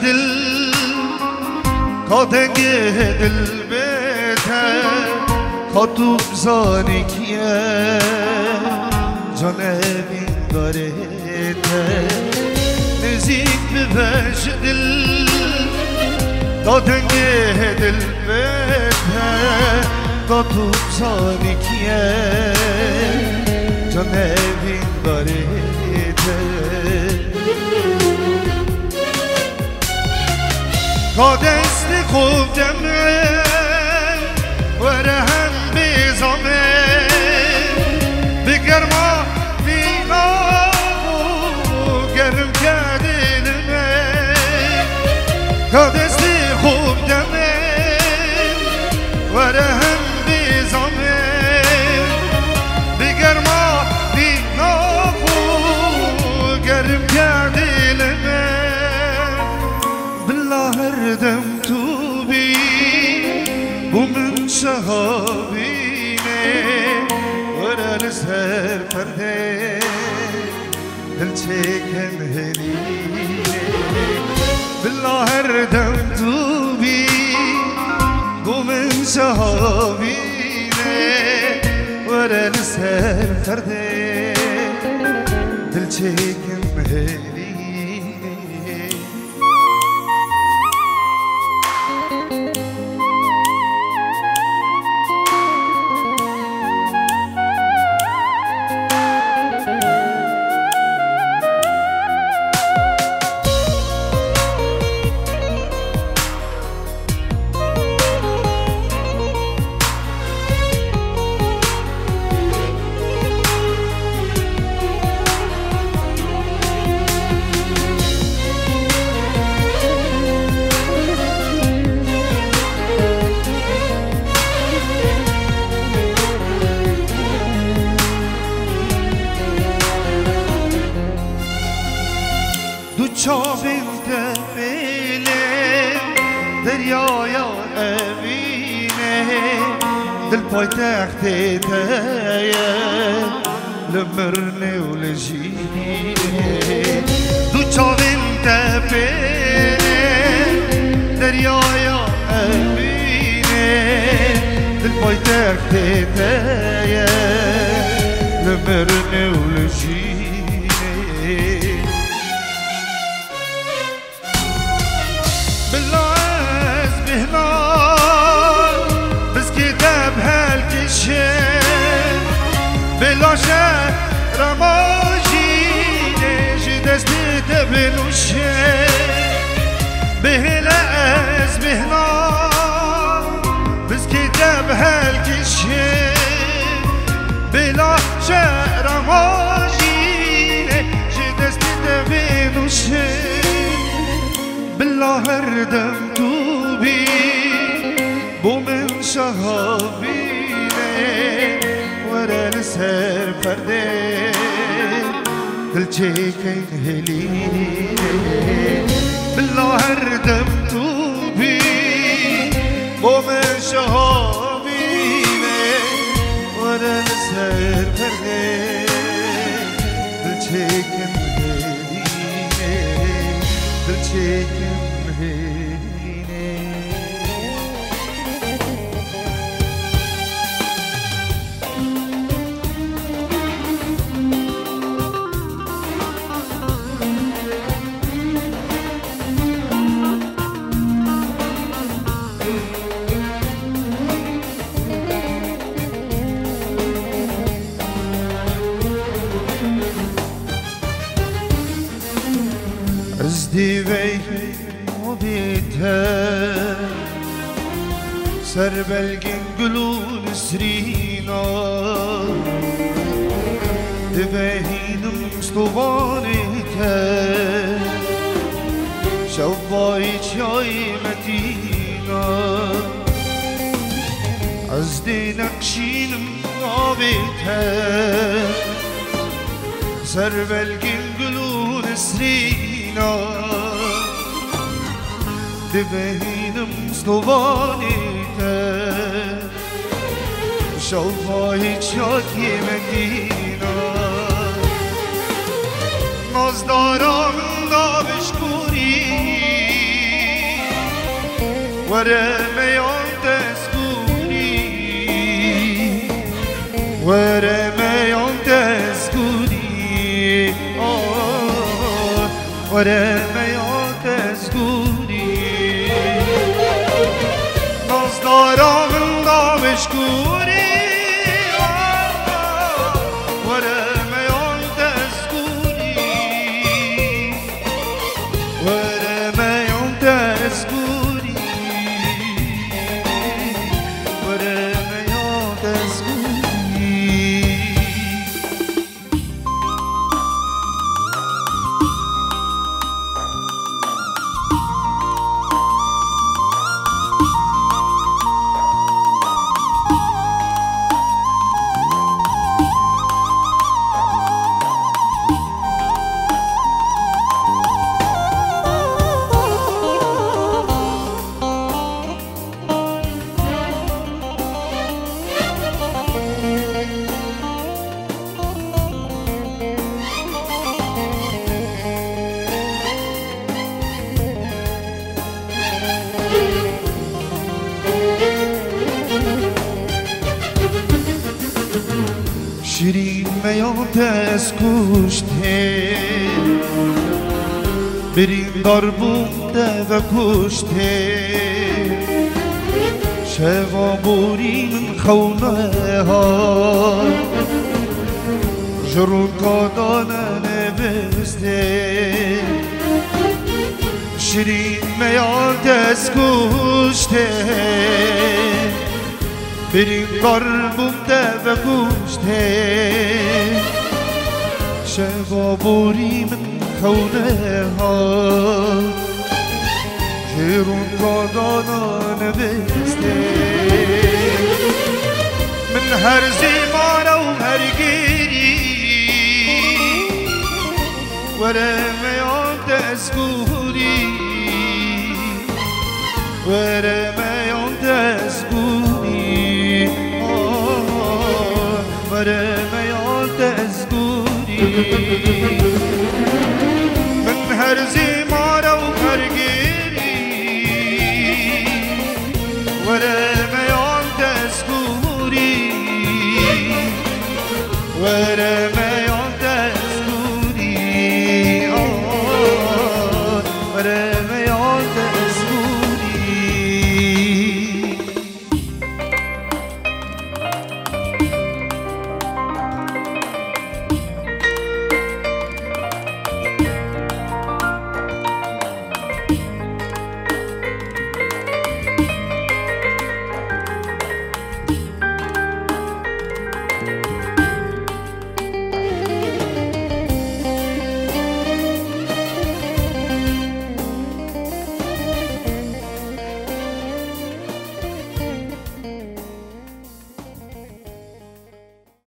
دل کادنگ دل بته کاتو بزانی کیه جانبین داره ته نزیک ببش دل کادنگ دل بته کاتو بزانی کیه جانبین داره کادستی خوب دمه وره هم بیزامه بگرما بینا و گرم کدلمه کادستی خوب دمه وره هم بیزامه بگرما بینا و گرم کدلمه هر دم تو بی و من شهابینه ورا لسر پرده دل چکن هلینه بالله هر دم تو بی و من شهابینه ورا لسر پرده دل چکن هلینه چاوین دبیله دریایا امینه دل پای تخت تایه لمرنه و لجینه دو چاوین دبیله دریایا امینه دل پای تخت تایه لمرنه و لجینه بلا شهر ماجینه جی دستی بنوشه بهل از بهنا بس کتاب هل کشه بلا شهر ماجینه جی دستی بنوشه بلا هر دم تو بی بو من شهابینه ورا لسر پرده دل چکن هلینه بالله هر دم تو بی بو من شهابینه ورا لسر پرده دل چکن هلینه دل چکن هلینه ازدیوی مبیته سر بلگین گلون سرینا دبهینم ستوانیته شوای چای مدینا از دی نقشینم مبیته سر بلگین گلون سرینا دبهینم ستوانیته شوهای چاکی مدینا نازداران نابشکوری ورميان تسكوني ورميان تسكوني ورميان تسكوني نازدارا من دامشکونی ورميان تسكوني ورميان تسكوني ورميان تسكوني شیرین میات از کشته بریم دار بوده و کشته شوا بوریم خونه ها جرون کادانه نوسته شیرین میات از کشته بریم دار بوده و کشته شوا بوریم خونه ها جرون کادانان بسته من هر زمان و هر گیری ورمیان تسکونی ورمیان تسکونی ورمیان تسکونی من هر زمان و هر گیری ورمیان تسکونی